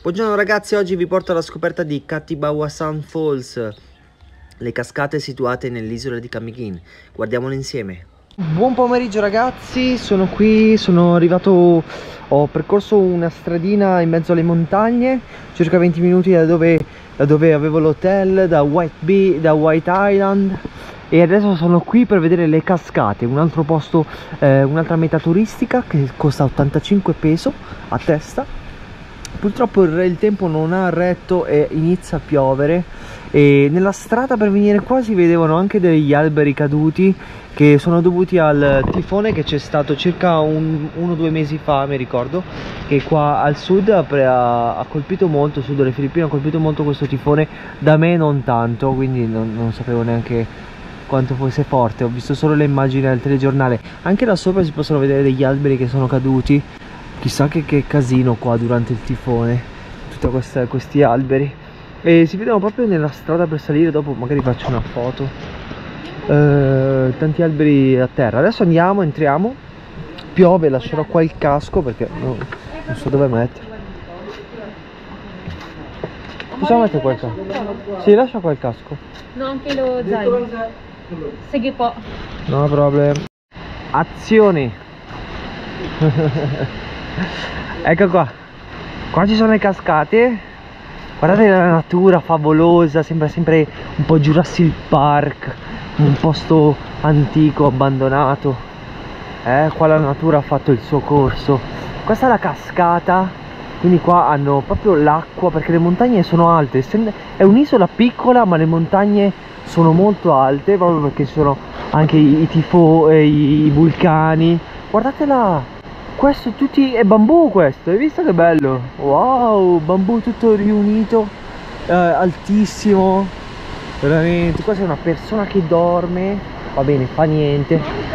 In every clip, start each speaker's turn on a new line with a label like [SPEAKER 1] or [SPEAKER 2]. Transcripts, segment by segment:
[SPEAKER 1] Buongiorno ragazzi, oggi vi porto alla scoperta di Katibawasan Falls, le cascate situate nell'isola di Camiguin. Guardiamole insieme. Buon pomeriggio ragazzi, sono qui, sono arrivato, ho percorso una stradina in mezzo alle montagne, circa 20 minuti da dove avevo l'hotel, da White Island, e adesso sono qui per vedere le cascate, un altro posto, un'altra meta turistica che costa 85 peso a testa. Purtroppo il tempo non ha retto e inizia a piovere, e nella strada per venire qua si vedevano anche degli alberi caduti che sono dovuti al tifone che c'è stato circa 1 o 2 mesi fa, mi ricordo, che qua al sud ha colpito molto, il sud delle Filippine ha colpito molto questo tifone, da me non tanto, quindi non sapevo neanche quanto fosse forte, ho visto solo le immagini al telegiornale. Anche là sopra si possono vedere degli alberi che sono caduti. Chissà che casino qua durante il tifone, tutti questi alberi, e si vedono proprio nella strada per salire. Dopo magari faccio una foto, tanti alberi a terra. Adesso entriamo, piove, lascerò qua il casco perché non so dove mettere. Possiamo mettere qua il casco? Sì, lascia qua il casco.
[SPEAKER 2] No, anche lo zaino. Segui po'.
[SPEAKER 1] No problem. Azione. Ecco qua ci sono le cascate, guardate la natura favolosa, sembra sempre un po' Jurassic Park, un posto antico, abbandonato. Qua la natura ha fatto il suo corso. Questa è la cascata, quindi qua hanno proprio l'acqua perché le montagne sono alte, è un'isola piccola ma le montagne sono molto alte, proprio perché ci sono anche i vulcani. Guardate là, questo è bambù, questo, hai visto che bello? Wow, bambù tutto riunito, altissimo, veramente. Qua c'è una persona che dorme, va bene, fa niente.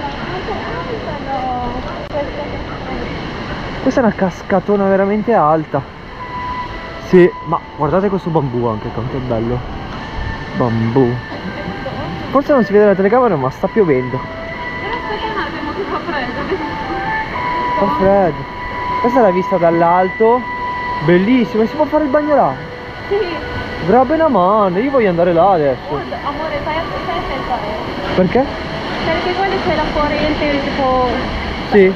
[SPEAKER 1] Questa è una cascatona veramente alta. Sì, ma guardate questo bambù anche, quanto è bello. Bambù. Forse non si vede la telecamera, ma sta piovendo.
[SPEAKER 2] Aspetta un attimo che fa freddo.
[SPEAKER 1] Fa freddo. Questa è la vista dall'alto, bellissima, e si può fare il bagno là?
[SPEAKER 2] Sì.
[SPEAKER 1] Grab una mano, io voglio andare là adesso.
[SPEAKER 2] Amore, fai aspetta.
[SPEAKER 1] Perché?
[SPEAKER 2] Perché quello c'è la corrente, tipo...
[SPEAKER 1] Sì.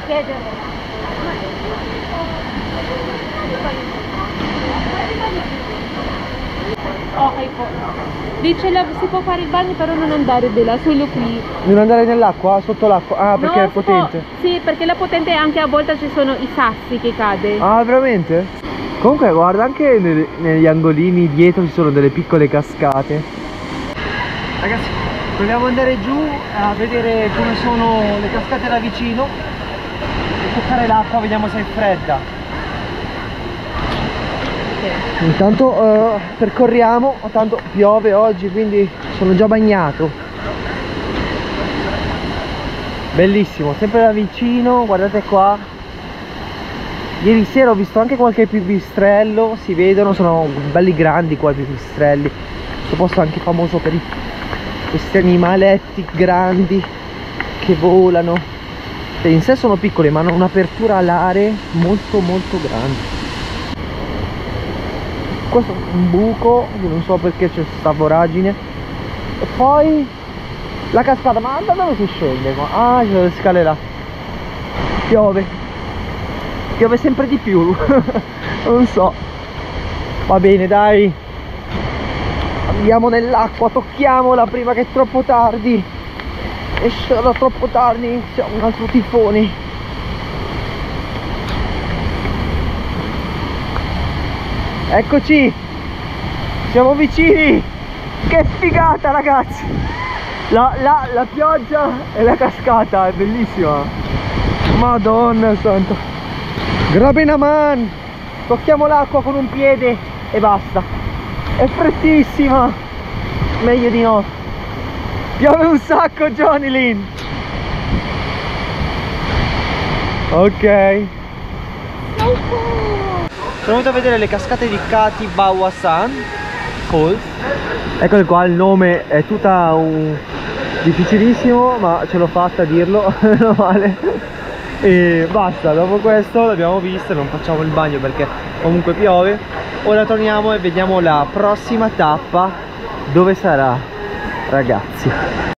[SPEAKER 2] Oh, ecco. Dice si può fare il bagno però non andare di là, solo qui.
[SPEAKER 1] Non andare nell'acqua? Sotto l'acqua? Ah, perché
[SPEAKER 2] no,
[SPEAKER 1] è potente?
[SPEAKER 2] Sì, perché la potente anche a volte ci sono i sassi che cade.
[SPEAKER 1] Ah, veramente? Comunque guarda, anche negli angolini dietro ci sono delle piccole cascate. Ragazzi, proviamo ad andare giù a vedere come sono le cascate da vicino e toccare l'acqua, vediamo se è fredda. Intanto percorriamo, tanto piove oggi, quindi sono già bagnato. Bellissimo, sempre da vicino, guardate qua. Ieri sera ho visto anche qualche pipistrello, si vedono, sono belli grandi qua i pipistrelli. Questo posto è anche famoso per questi animaletti grandi che volano. In sé sono piccoli ma hanno un'apertura alare molto molto grande. Questo è un buco, io non so perché c'è sta voragine. E poi la cascata, ma da dove si scende qua? Ah, ci sono le scale là. Piove sempre di più. Non so, va bene, dai, andiamo nell'acqua, tocchiamola prima che è troppo tardi. E sarà troppo tardi, inizia un altro tifone. Eccoci, siamo vicini. Che figata ragazzi, la pioggia e la cascata è bellissima. Madonna santa, grabe naman. Tocchiamo l'acqua con un piede e basta, è freddissima, meglio di no. Piove un sacco, Johnny Lynn. Ok, sono venuto a vedere le cascate di Katibawasan Falls. Eccole qua, il nome è tutta difficilissimo, ma ce l'ho fatta a dirlo. Meno male. E basta, dopo questo l'abbiamo visto, non facciamo il bagno perché comunque piove. Ora torniamo e vediamo la prossima tappa, dove sarà, ragazzi.